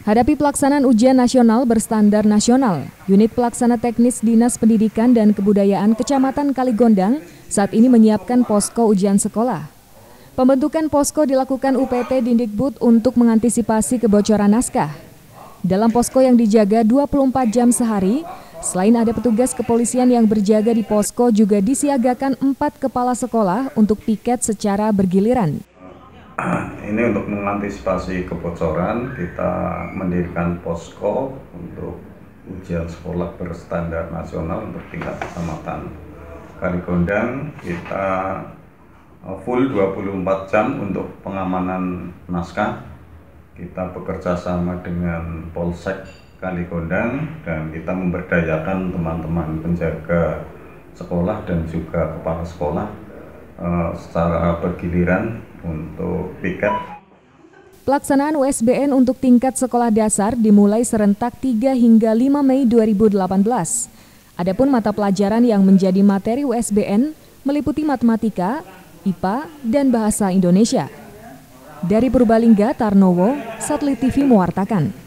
Hadapi pelaksanaan ujian nasional berstandar nasional, unit pelaksana teknis Dinas Pendidikan dan Kebudayaan Kecamatan Kaligondang saat ini menyiapkan posko ujian sekolah. Pembentukan posko dilakukan UPT Dindikbud untuk mengantisipasi kebocoran naskah. Dalam posko yang dijaga 24 jam sehari, selain ada petugas kepolisian yang berjaga di posko, juga disiagakan 4 kepala sekolah untuk piket secara bergiliran. Ini untuk mengantisipasi kebocoran, kita mendirikan posko untuk ujian sekolah berstandar nasional untuk tingkat kecamatan Kaligondang. Kita full 24 jam untuk pengamanan naskah. Kita bekerja sama dengan Polsek Kaligondang dan kita memberdayakan teman-teman penjaga sekolah dan juga kepala sekolah secara bergiliran untuk piket. Pelaksanaan USBN untuk tingkat sekolah dasar dimulai serentak 3 hingga 5 Mei 2018. Adapun mata pelajaran yang menjadi materi USBN meliputi matematika, IPA, dan bahasa Indonesia. Dari Purbalingga, Tarnowo, Satelit TV mewartakan.